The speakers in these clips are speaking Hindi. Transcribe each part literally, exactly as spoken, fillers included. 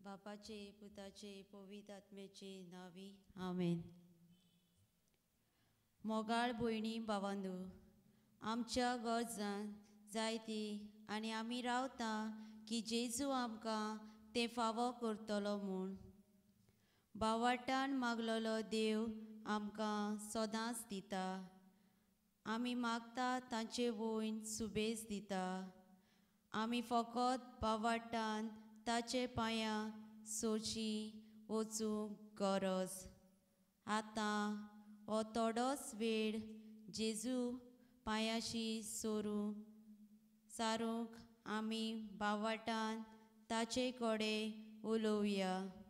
बापाचे पुताचे पवित्र आत्म्याचे नावी आमेन. मोगाळ भयणी भावांदो, आमच्या गरजान जायती आनी आमी रावता की जेजू आमकां ते फावो करतलो म्हूण. भावार्थान मागलोलो देव आमकां सदांच दिता. आमी मागता तांचे वयन सुबेज दिता. आमी फकत भावार्थान ताचे पांयां सोशी वचूंक गरज. आतां हो थोडोच वेळ जेजू पांयाशी सोरूंक सारूंक आमी भावार्थान ताचे कडेन उलोवया.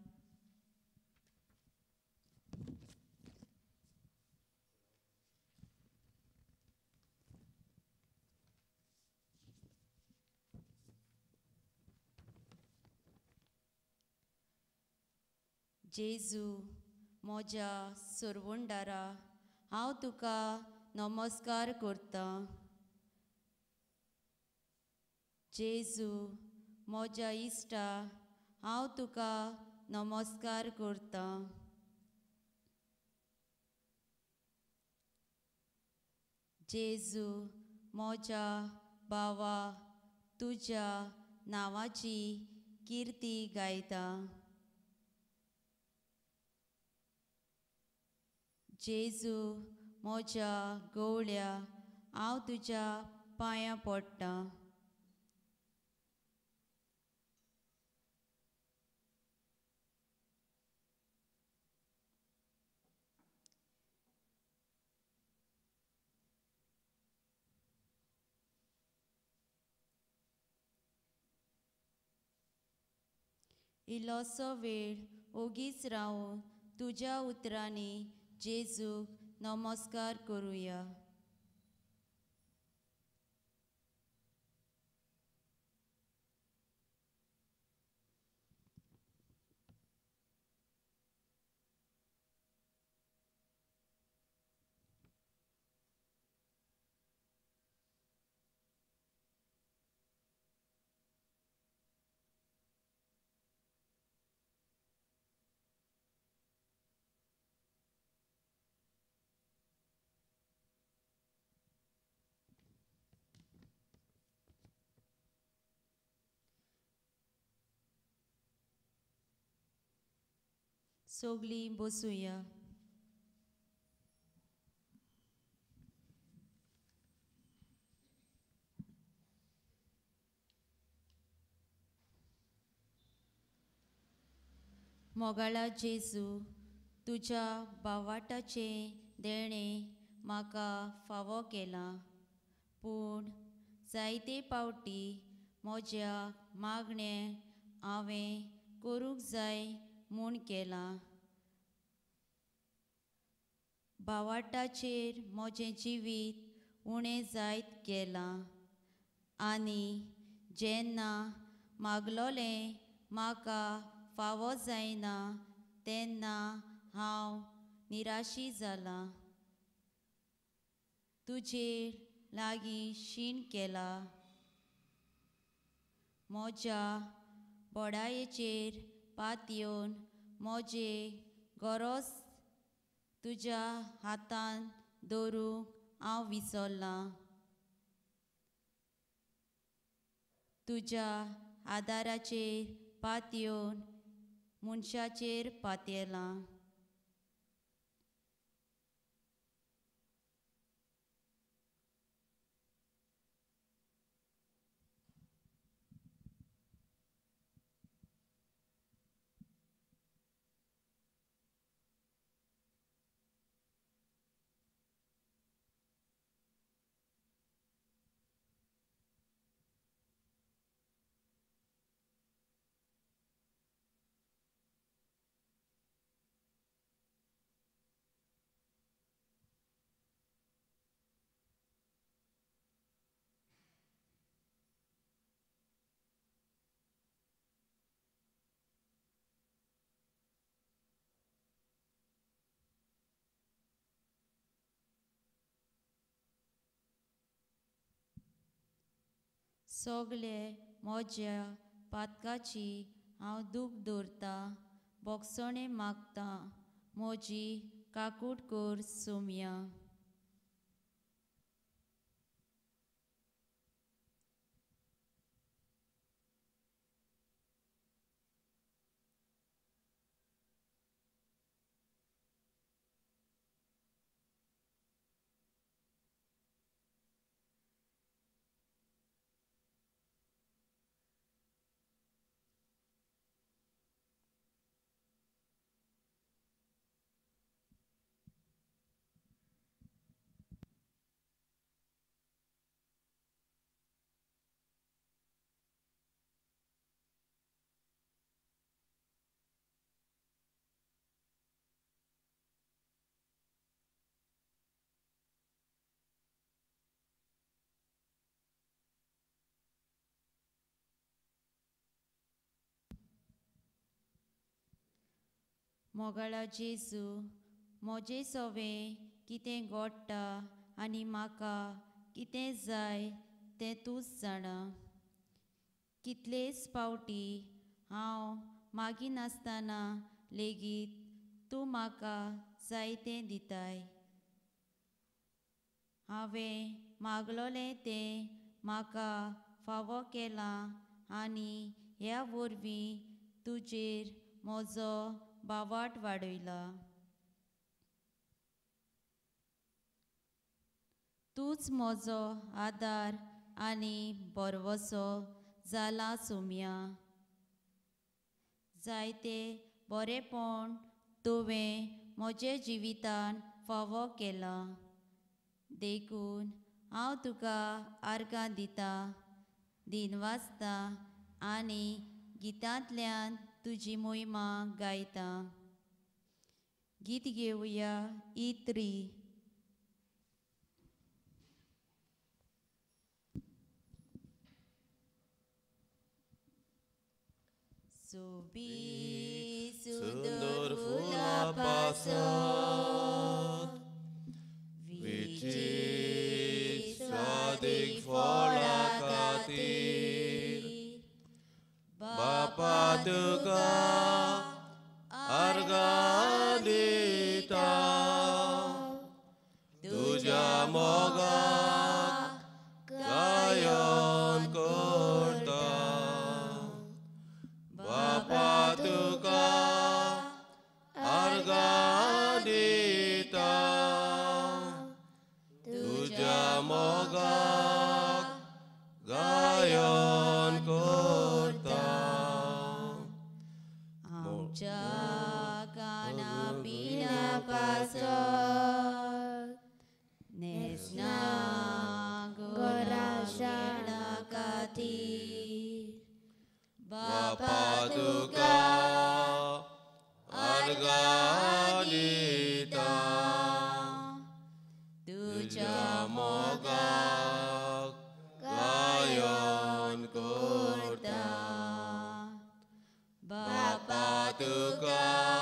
जेजू म्हज्या सोरवंडारा, हांव तुका नमस्कार करतां. जेजू म्हज्या इश्टा, हांव तुका नमस्कार करतां. जेजू म्हज्या भावा, तुज्या नांवाची किर्ती गायता. जेजू म्हज्या गवळ्या, हांव तुज्या पांयां पडटां. इल्लोसो वेळ ओगीच रावन तुज्या उतरांनी जेजूक नमस्कार करुया. सोगलीं बसुया. मोगाळा जेजू, तुज्या भावार्थाचें देणें म्हाका फावो केलां, पूण जायते पावटी म्हज्या मागणें हांवें करूंक जाय म्हूण केलां. भावार्थाचेर म्हजें जिवीत उणें जायत गेलां आनी जेन्ना मागलोलें म्हाका फावो जायना तेन्ना हांव निराशी जालां. तुजेर लागीं शीण केला. म्हज्या बोडायेचेर पात येवन म्हजें गरोज तुज्या हातान दवरूंक हांव विसरलां. तुज्या आदाराचेर पात येवन मनशाचेर पातयेलां. सोगले म्हज्या पातकाची हांव दूख दवरता बोगसोणें मागता म्हजी काकूट कोर सोम्या. मोगाळा जेजू, म्हजें सवें कितें घडटा आनी म्हाका कितें जाय तें तूंच जाणा. कितलेच फावटी हांव मागिनासतना लेगीत तूं म्हाका जाय तें दिताय. हांवें मागलोलें तें म्हाका फावो केलां आनी ह्या वरवीं तुजेर म्हजो बावाट वाडयला. तूंच म्हजो आदार आनी बरवसो जाला सोम्या. जायते बरेपण तुवें म्हज्या जिवितान फावो केलां. देखून हांव तुका आर्गां दितां, दिनवासतां आनी गितांतल्यान तुजी मोहिमा गायतां. गीत घेवया इत्री. सोबी सुंदर फुलां पासत विचित्रादीक फळां खातीर बापा तुका आर्गां दिता. तुज्या मोगाक गायन करता. बापा तुका आर्गां दिता. तुज्या मोगाक गायन करता. आमच्या काना पिना पासत नेसना गोरा शाळा खातीर बापा तुका आर्गां दिता. तुज्या मोगाक गायन करता. बापा तुका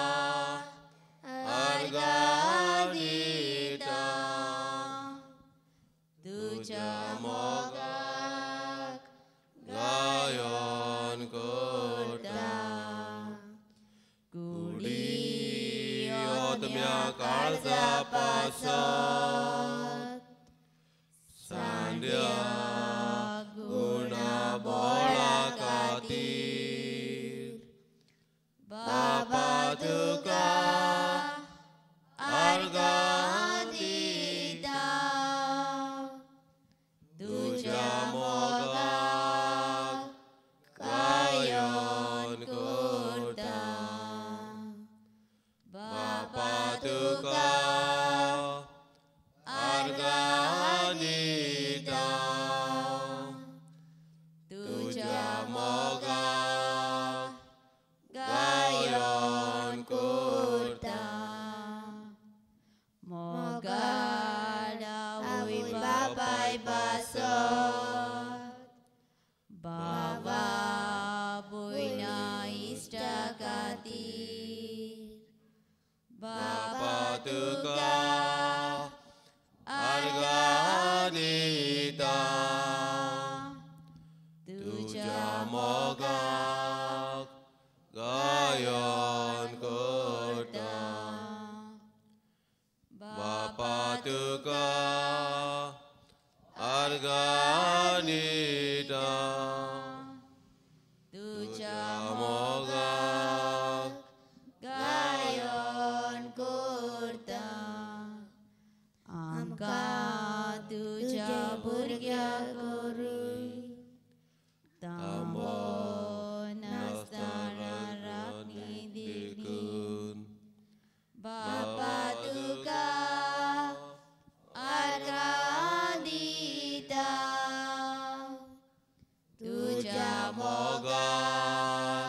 आर्गां दिता. तुज्या मोगाक गायन करता. कुडी ओतम्या काळजा पासत सांद्या गुणा बोळा खातीर बापा तुका आर्गां दिता. तुज्या मोगाक गायन करता. बापा तुका आर्गां दिता. तुझ्या मोगाक गायन करता आमकां तुज्या भुरग्या करूय तांबो नासतना राखणी देखून बापा तुका आर्गां दिता तुज्या मोगाक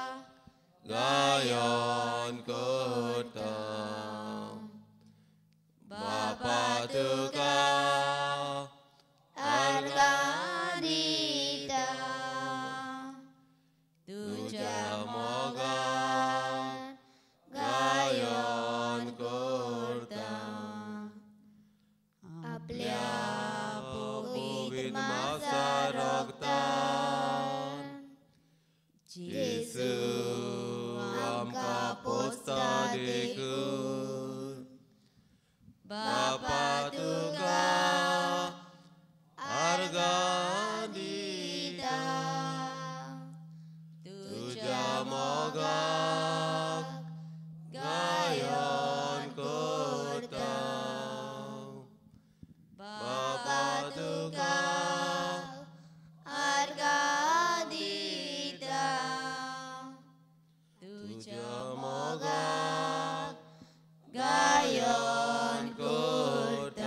गायन करता बापा तुका आर्गां दिता तुज्या मोगाक गायन करता आपल्या पवित्र मासा रगतान जेसू आमकां पोसता देखून बापा तुका आर्गां दिता तुज्या मोगाक गायन करता बापा तुका आर्गां दिता तुज्या मोगाक गायन करता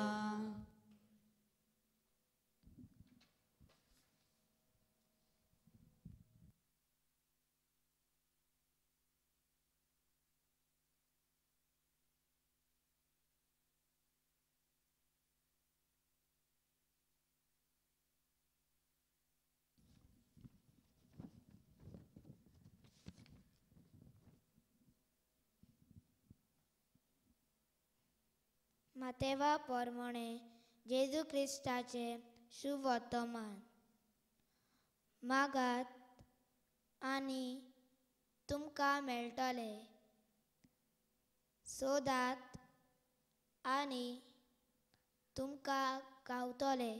मातेवा पोरमोणे जेजू क्रिस्ताचे शुभ वर्तमान मागात आनी तुमकां मेळटले सोदात आनी तुमकां गावतले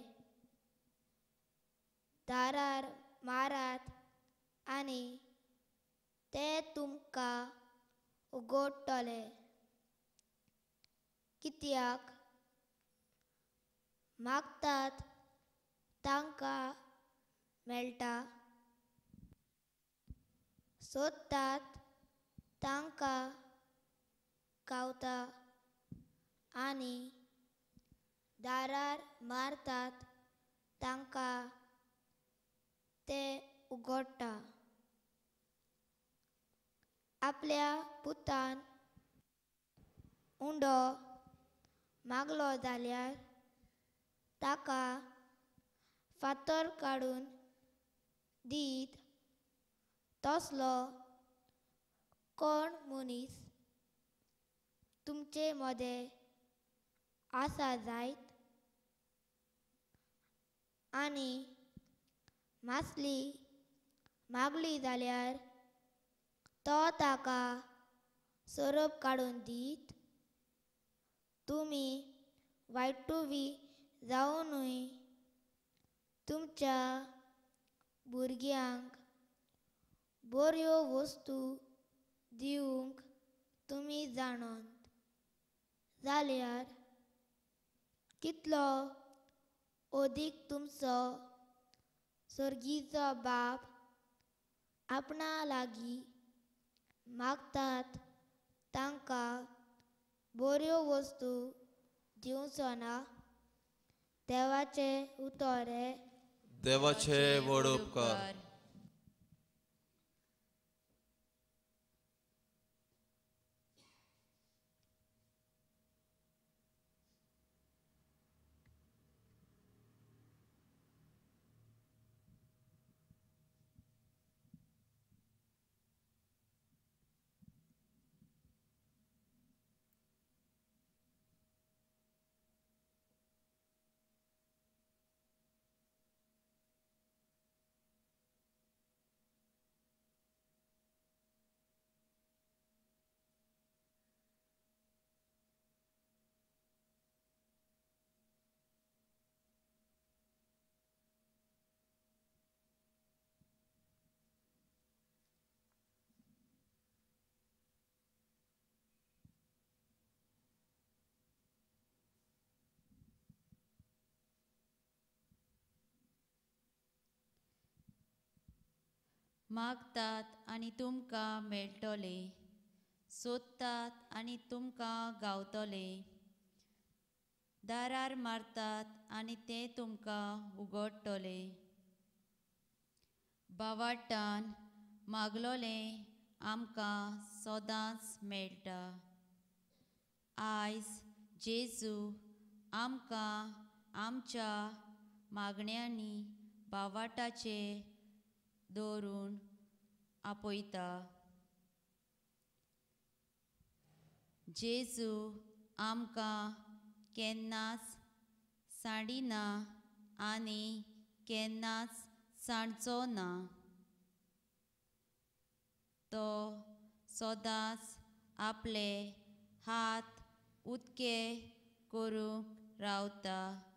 दारार मारात आनी ते तुमकां उगडटले कित्याक मागतात तांकां मेळटा सोदतात तांकां गावता आनी दारार मारतात तांकां ते उगडटा आपल्या पुतान उंडो मागलो जाल्यार ताका फातर काडून दीत तसलो कोण मनीस तुमचे मदें आसा जायत आनी मासली मागली जाल्यार तो ताका सोरोप काडून दीत तुमी वायटुवी जावनूय तुमच्या भुरग्यांक बऱ्यो वस्तू दिवंक तुमी जाणत जाल्यार कितलो अदीक तुमचो स्वर्गीचो बाप आपणा लागीं मागतात तांकां बऱ्यो वस्तू दिवचो ना देवाचे उतोरे देवाचे व्हड उपकार मागतात आनी तुमकां मेळटले, सोदतात आनी तुमकां गावतले, दारार मारतात आनी तें तुमकां उगडटले. बावाटान मागलोलें आमकां सदांच मेळटा. आयज जेजू आमकां आमच्या मागण्यांनी बावाटाचेर दवरून आपयता. जेजू आमकां केन्नाच सांडिना आनी केन्नाच सांडचो ना. तो सदांच आपले हात उक्ते करूंक रावता.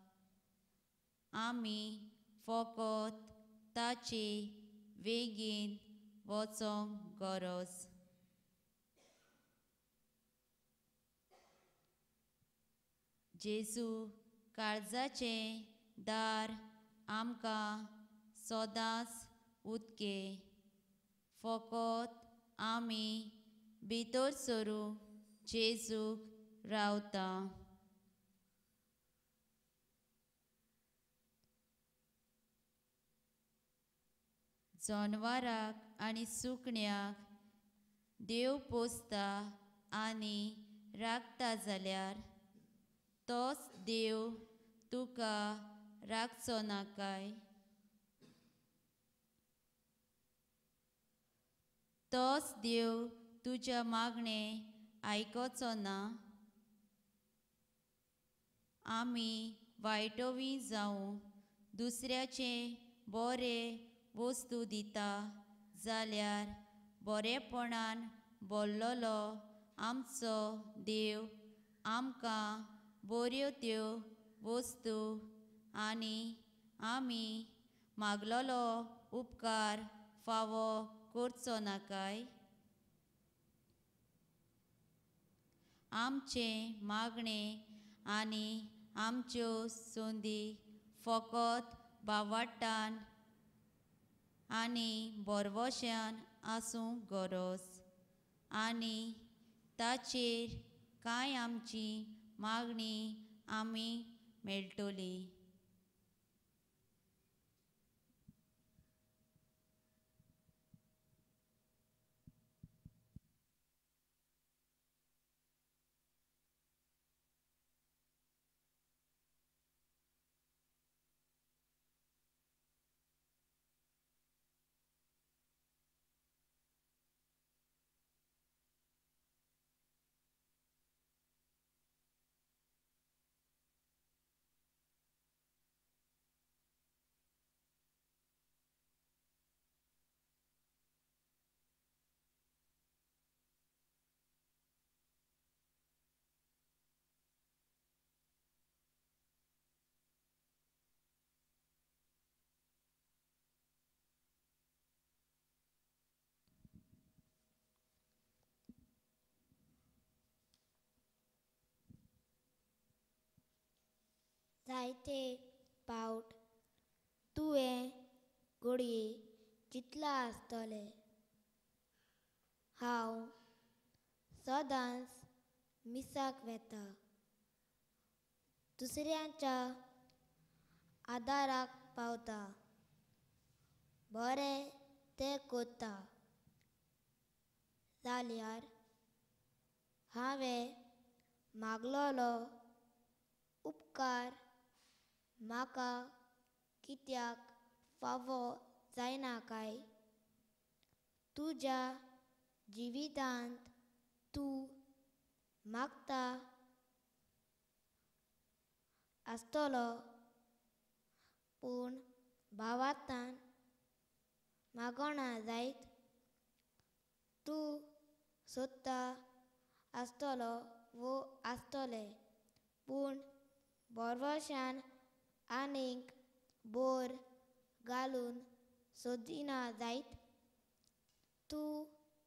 आमी फकत ताचे वेगीन वचोंक गरज. जेजू काळजाचें दार आमकां सदांच उक्तें. फकत आमी भितर सरूंक जेजूक रावता. जनवाराक आनी सुकण्याक देव पोसता आनी राखता जाल्यार तोच देव तुका राखचो ना काय? तोच देव तुज्या मागणें आयकोचो ना? आमी वायटोवी जावं दुसऱ्याचे बरे वस्तू दिता जाल्यार बरेपणान भरलोलो आमचो देव आमकां बऱ्यो त्यो वस्तू आनी आमी मागलोलो उपकार फावो करचो ना काय? आमचें मागणें आनी आमच्यो सोंदी फकत बावाटान आनी बरवशान आसूंक गरज आनी ताचेर कांय आमची मागणी आमी मेळटली. जायते पावट तुवें घडये चिंतला आसतलें. हांव सदांच मिसाक वेता, दुसऱ्यांच्या आदाराक पावता, बरें तें करता जाल्यार हांवें मागलोलो उपकार म्हाका कित्याक फावो जायना काय? तुज्या जिवितांत तूं मागता आसतलो पूण भावार्थान मागोना जायत. तूं सोदता आसतलो वो आसतलें पूण बरवशान आनीक बोर घालून सोदिना जायत. तूं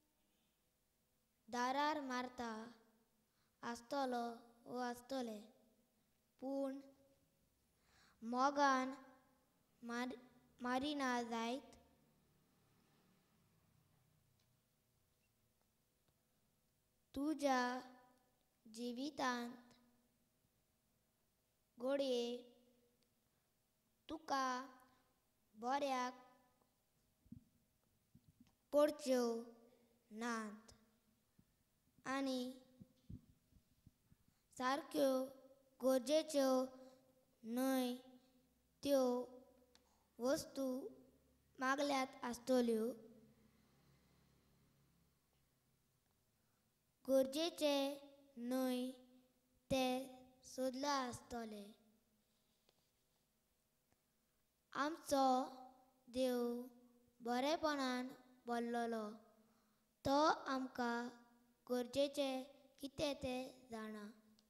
दारार मारता आसतलो वो आसतलें पूण मोगान मार मारिना जायत. तुझ्या जिवितांत घडये तुका बऱ्याक पडच्यो नात आनी सारक्यो गरजेच्यो न्हय त्यो वस्तू मागल्यात आसतल्यो. गरजेचे न्हय ते सोदला आसतले. आमचो देव बरेपणान भरलेलो. तो आमकां गरजेचे कितें तें जाणा.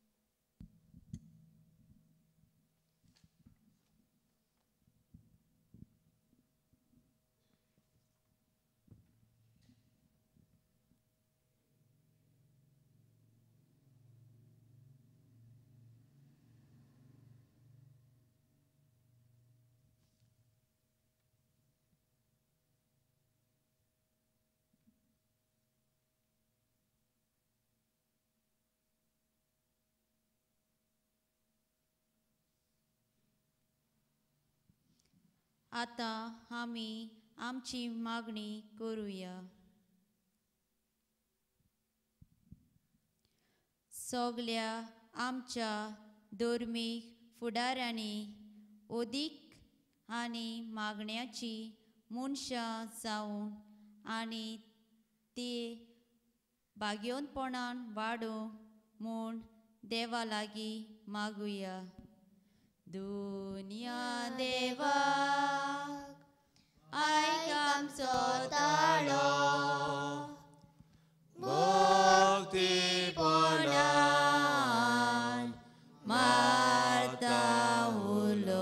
आतां आमी आमची मागणी करुया. सगल्या आमच्या धर्मीक फुडाऱ्यांनी ओदीक आनी मागण्याची मनशां जावन आनी ती बाग्योनपणान वाडोवंक म्हूण देवा लागीं मागुया. दुनिया देवा आयक आमचो ताळो भक्तीपणान मारता उलो.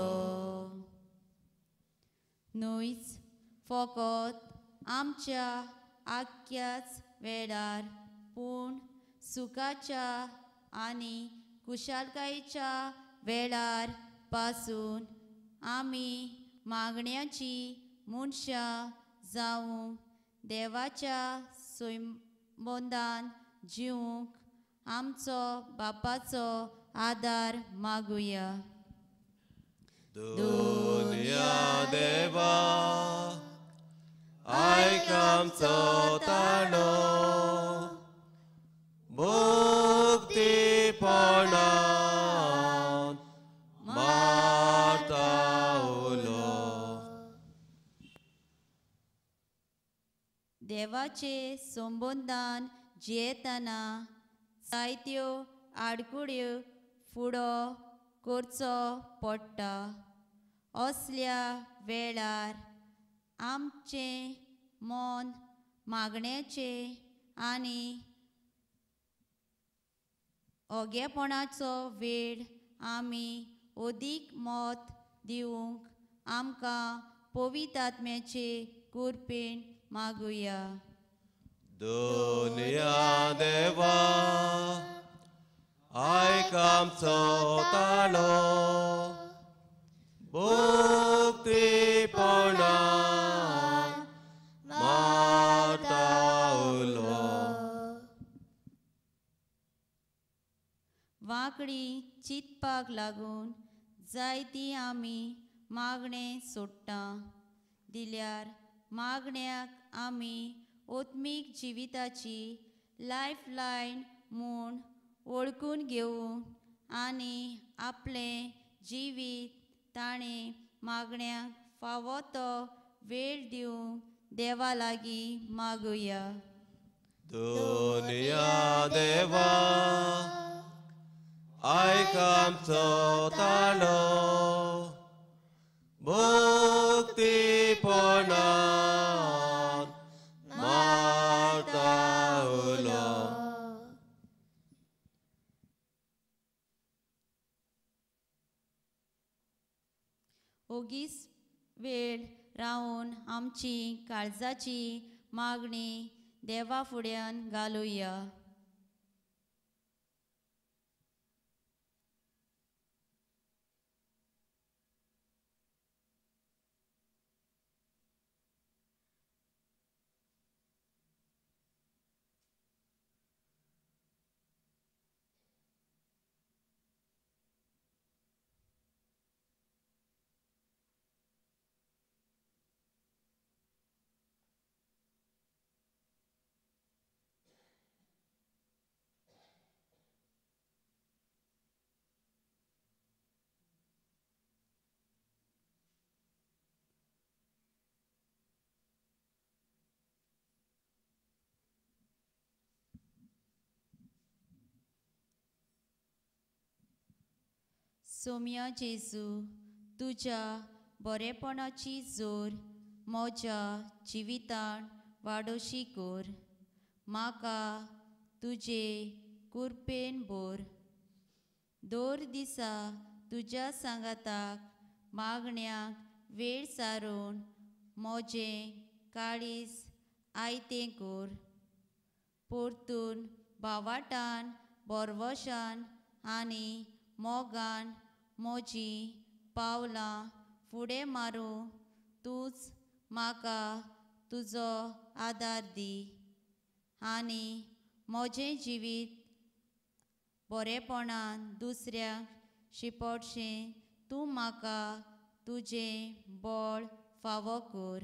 न्हयच फकत आमच्या आख्याच वेळार पूण सुखाच्या आनी कुशलकायेच्या वेळार पासून आमी मागण्याची मनशां जावूं देवाच्या संबंधान जिवंक आमचो बापाचो आदार मागुया. दुनिया देवा आयक आमचो ताळो भक्तीपणान मारता उलो. देवाचे संबंधान जियेतना जायत्यो आडकुड्यो फुडो करचो पडटा. असल्या वेळार आमचें मन मागण्याचे आनी ओगेपणाचो वेळ आमी ओदीक मत दिवंक आमकां पवित्र आत्म्याचे कृपेन मागुया. दुनिया देवा आयक आमचो ताळो भक्तीपणान मारता उलो. वांकडी चिंतपाक लागून जायती आमी मागणे सोडटा दिल्यार मागण्याक आमी ओत्मीक जिविताची लायफ लायन म्हूण वळखून घेवून आनी आपलें जिवीत ताणें मागण्याक फावो तो वेळ दिवंक देवा लागीं मागुया. दुनिया देवा आयक आमचो ताळो भक्तीपणान मारता उलो. ओगीस वेळ रावन आमची काळजाची मागणी देवा फुड्यान घालुया. सोम्या जेजू तुज्या बरेपणाची जोर म्हज्या जिवितान वाडोशी कोर. म्हाका तुजे कुरपेन बोर. दोर दिसा तुज्या सांगाताक मागण्यांक वेळ सारून म्हजें काळीज आयतें कोर. परतून भावाटान बोरवोशान आनी मोगान म्हजीं पावलां फुडें मारूं तूंच म्हाका तुजो आदार दी. आनी म्हजें जिवीत बरेपणान दुसऱ्यांक शिंपडचें तूं म्हाका तुजें बळ फावो कर.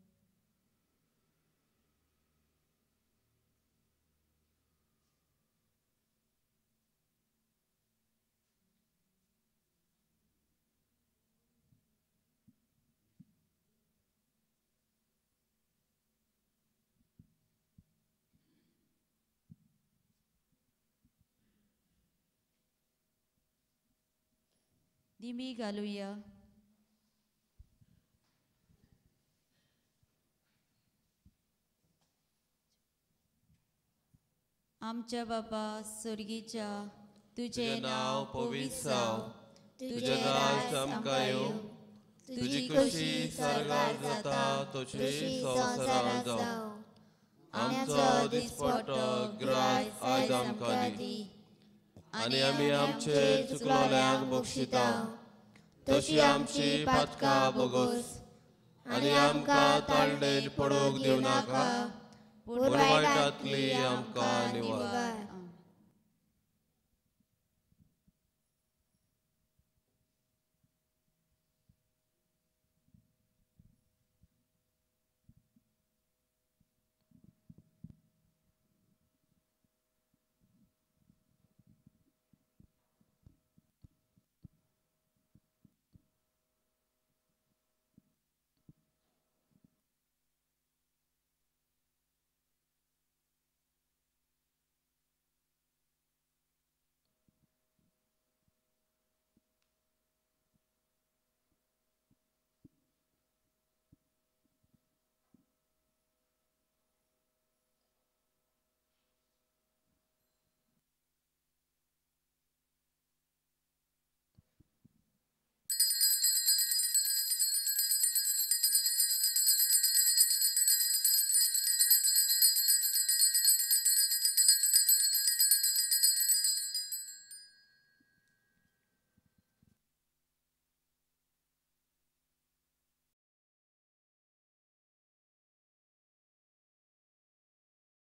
दिमी घालुया. आमच्या बाबा स्वर्गीच्या तुझे नाव पवित्र जाव. तुझे राज आमकां येवं. तुजी कशी स्वर्गार जाता तशी संवसारांत जावं. आमचो दिसपट्टो गिराय आयज आमकां दी. आनी आमी आमचे चुकलोल्यांक बक्षिता तशी आमची पातकां बोगोस. आनी आमकां ताळडेर पडूंक दिवं नाका पूण वायटांतली आमकां निवार.